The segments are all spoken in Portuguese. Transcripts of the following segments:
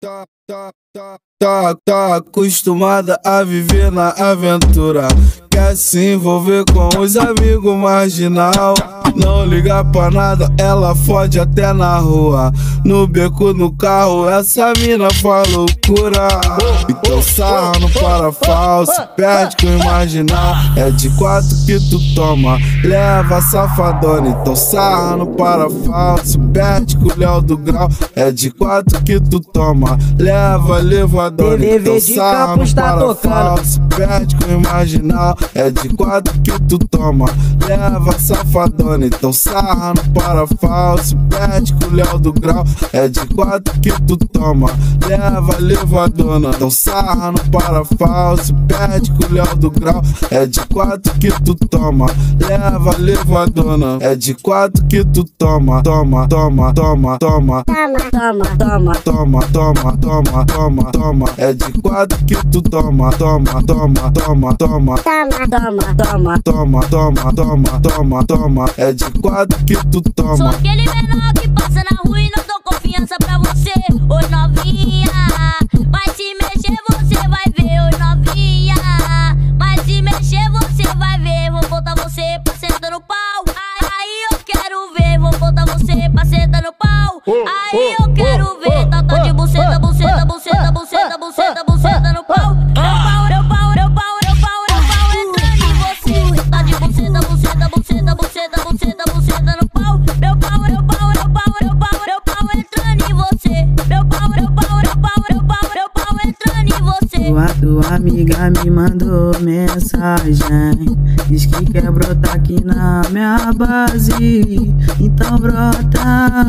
Tá acostumada a viver na aventura, quer se envolver com os amigos marginal. Não liga pra nada, ela fode até na rua. No beco, no carro, essa mina faz loucura. Então sarra no para-falso, perde com o imaginal. É de 4 que tu toma, leva safadona. Então sarra no para-falso, perde com o Léo do Grau. É de 4 que tu toma, leva levadona. Então sarra no para-falso, perde com o imaginal. É de 4 que tu toma, leva safadona. Então sarra no para-falso, perde com o Léo do Grau. É de 4 que tu toma, leva levadona. Então sarra no para-falso, perde com o Léo do Grau. É de 4 que tu toma, leva levadona. É de 4 que tu toma, toma, toma, toma, toma, toma, toma, toma, toma, toma, toma. É de 4 que tu toma, toma, toma, toma, toma, toma, toma, toma, toma, toma, toma. É de 4 que tu toma. Sou aquele menor que passa na rua e não dou confiança pra você. Oi novinha, mas se mexer você vai ver. Oi novinha, mas se mexer você vai ver. Vou botar você pra sentar no pau. Aí eu quero ver. Vou botar você pra sentar no pau. Aí eu quero ver. Tá de buceta, buceta, buceta, buceta, buceta, buceta no pau. Meu pau, meu pau, meu pau, meu pau, meu pau entrando em você. Tá de buceta, buceta, buceta, buceta, buceta, buceta no pau. Meu pau, meu pau, meu pau, meu pau, meu pau entrando em você. Meu pau, meu pau, meu pau, meu pau, meu pau entrando em você. Tua amiga me mandou mensagem, diz que quer brotar aqui na minha base. Então brota,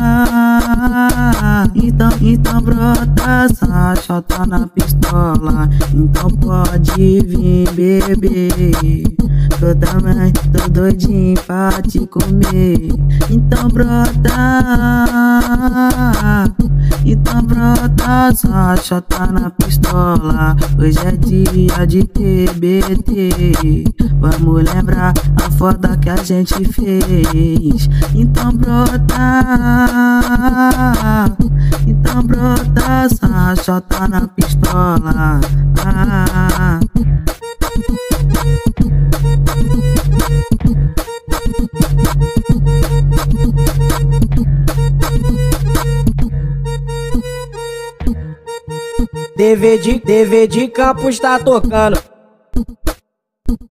então brota, Sacha tá na pistola. Então pode vir beber, eu também tô doidinho pra te comer. Então brota, Sacha tá na pistola. Hoje é dia de TBT, vamos lembrar a foda que a gente fez. Então brota, Sacha tá na pistola. TV de Campos tá tocando.